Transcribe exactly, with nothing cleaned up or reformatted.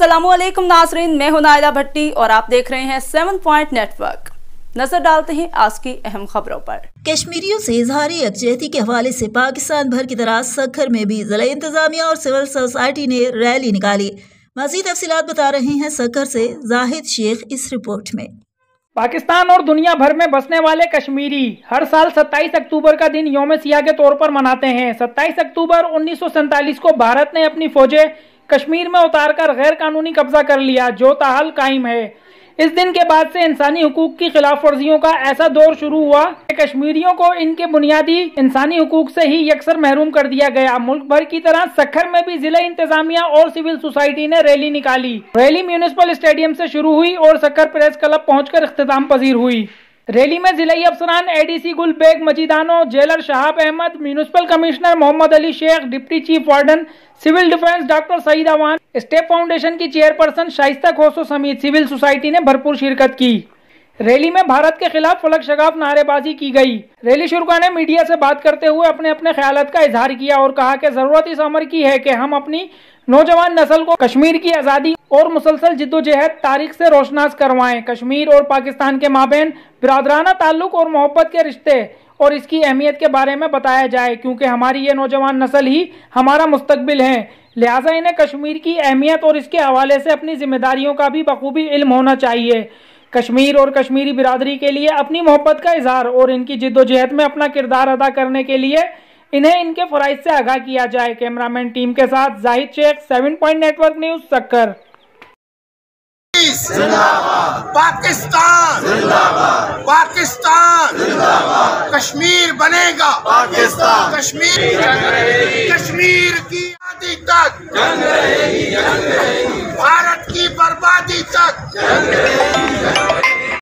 अस्सलामुअलैकुम नाज़रीन, मैं हूं नाइला भट्टी और आप देख रहे हैं सेवन पॉइंट नेटवर्क। नजर डालते हैं आज की अहम खबरों पर। कश्मीरियों से इजहारी यकजहती के हवाले से पाकिस्तान भर की तरह सक्खर में भी जिला इंतजामिया और सिविल सोसाइटी ने रैली निकाली। मज़ीद तफसीलात बता रहे हैं सक्खर से जाहिद शेख इस रिपोर्ट में। पाकिस्तान और दुनिया भर में बसने वाले कश्मीरी हर साल सत्ताईस अक्टूबर का दिन यौम सियाह के तौर पर मनाते हैं। सत्ताईस अक्टूबर उन्नीस सौ सैंतालीस को भारत ने अपनी फौजें कश्मीर में उतारकर गैर कानूनी कब्जा कर लिया, जो ताहाल कायम है। इस दिन के बाद से इंसानी हुकूक की खिलाफ वर्जियों का ऐसा दौर शुरू हुआ कि कश्मीरियों को इनके बुनियादी इंसानी हुकूक से ही यकसर महरूम कर दिया गया। मुल्क भर की तरह सक्खर में भी जिला इंतजामिया और सिविल सोसाइटी ने रैली निकाली। रैली म्यूनिसिपल स्टेडियम से शुरू हुई और सक्खर प्रेस क्लब पहुंचकर इख्तिताम पजीर हुई। रैली में जिलाई अफसरान ADC Gul Baig Majeedano, jailer Shahab Ahmed, municipal commissioner Mohammad Ali Sheikh, deputy chief warden civil defence doctor Saeed Awan, step foundation की चेयरपर्सन शाइस्ता खोसो समेत सिविल सोसाइटी ने भरपूर शिरकत की। रैली में भारत के खिलाफ फलक शगाफ नारेबाजी की गई। रैली शुरा ने मीडिया से बात करते हुए अपने अपने ख्यालात का इजहार किया और कहा कि जरूरत इस अमर की है कि हम अपनी नौजवान नस्ल को कश्मीर की आज़ादी और मुसलसल जिद्दोजहद तारीख से रोशनास करवाएं। कश्मीर और पाकिस्तान के माबेन बिरादराना ताल्लुक और मोहब्बत के रिश्ते और इसकी अहमियत के बारे में बताया जाए, क्योंकि हमारी ये नौजवान नस्ल ही हमारा मुस्तकबिल है। लिहाजा इन्हें कश्मीर की अहमियत और इसके हवाले से अपनी जिम्मेदारियों का भी बखूबी इल्म होना चाहिए। कश्मीर और कश्मीरी बिरादरी के लिए अपनी मोहब्बत का इजहार और इनकी जिद्दोजहद में अपना किरदार अदा करने के लिए इन्हें इनके फराइज से आगाह किया जाए। कैमरामैन टीम के साथ Zahid Sheikh, seven point network news, Sukkur. Pakistan जिंदाबाद, पाकिस्तान जिंदाबाद, कश्मीर बनेगा पाकिस्तान, कश्मीर कश्मीर की आज़ादी तक जंग रहेगी, जंग रहेगी, भारत की बर्बादी तक जंग रहेगी।